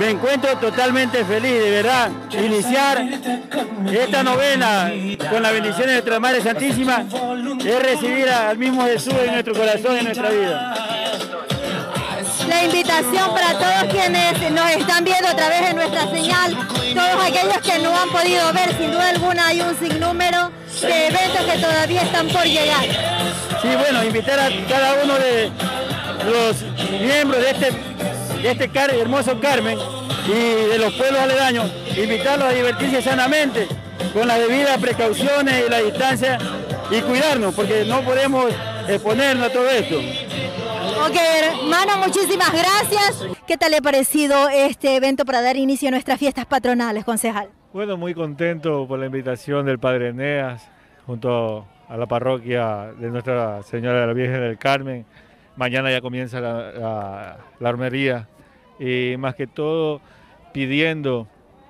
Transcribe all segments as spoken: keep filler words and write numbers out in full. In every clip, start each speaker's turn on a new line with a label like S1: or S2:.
S1: Me encuentro totalmente feliz, de verdad, iniciar esta novena con la bendición de nuestra Madre Santísima es recibir al mismo Jesús en nuestro corazón y en nuestra vida.
S2: La invitación para todos quienes nos están viendo a través de nuestra señal, todos aquellos que no han podido ver, sin duda alguna hay un sinnúmero de eventos que todavía están por llegar.
S1: Sí, bueno, invitar a cada uno de los miembros de este, de este hermoso Carmen y de los pueblos aledaños, invitarlos a divertirse sanamente, con las debidas precauciones y la distancia, y cuidarnos, porque no podemos exponernos a todo esto.
S2: Ok, hermano, muchísimas gracias. ¿Qué tal le ha parecido este evento para dar inicio a nuestras fiestas patronales, concejal?
S3: Bueno, muy contento por la invitación del Padre Eneas, junto a la parroquia de Nuestra Señora de la Virgen del Carmen. Mañana ya comienza la, la, la armería y más que todo pidiendo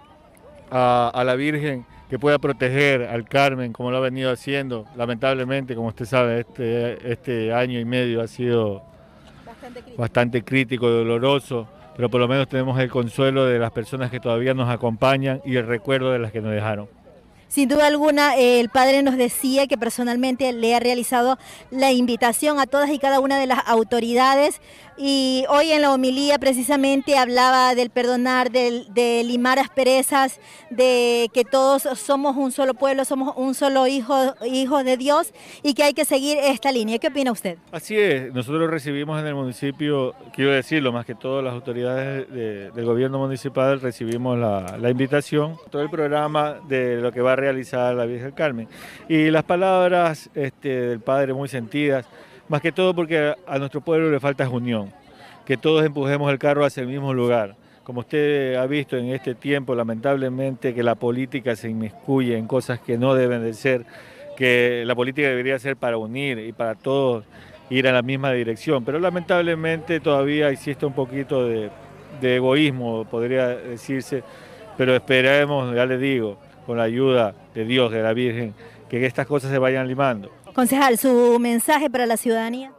S3: a, a la Virgen que pueda proteger al Carmen como lo ha venido haciendo. Lamentablemente, como usted sabe, este, este año y medio ha sido bastante crítico. bastante crítico y doloroso, pero por lo menos tenemos el consuelo de las personas que todavía nos acompañan y el recuerdo de las que nos dejaron.
S2: Sin duda alguna, eh, el padre nos decía que personalmente le ha realizado la invitación a todas y cada una de las autoridades, y hoy en la homilía precisamente hablaba del perdonar, del, de limar asperezas, de que todos somos un solo pueblo, somos un solo hijo, hijo de Dios, y que hay que seguir esta línea. ¿Qué opina usted?
S3: Así es, nosotros recibimos en el municipio, quiero decirlo, más que todo las autoridades de, del gobierno municipal recibimos la, la invitación, todo el programa de lo que va a realizar la Virgen del Carmen, y las palabras este, del Padre muy sentidas, más que todo porque a nuestro pueblo le falta unión, que todos empujemos el carro hacia el mismo lugar. Como usted ha visto en este tiempo, lamentablemente, que la política se inmiscuye en cosas que no deben de ser, que la política debería ser para unir y para todos ir a la misma dirección, pero lamentablemente todavía existe un poquito de, de egoísmo, podría decirse, pero esperemos, ya le digo, con la ayuda de Dios, de la Virgen, que estas cosas se vayan limando.
S2: Concejal, ¿su mensaje para la ciudadanía?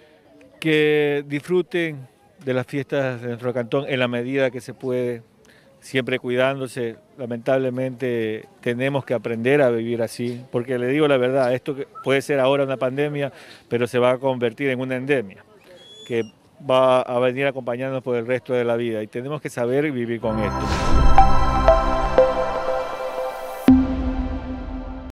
S3: Que disfruten de las fiestas de nuestro cantón en la medida que se puede, siempre cuidándose. Lamentablemente tenemos que aprender a vivir así, porque le digo la verdad, esto puede ser ahora una pandemia, pero se va a convertir en una endemia, que va a venir acompañándonos por el resto de la vida, y tenemos que saber vivir con esto.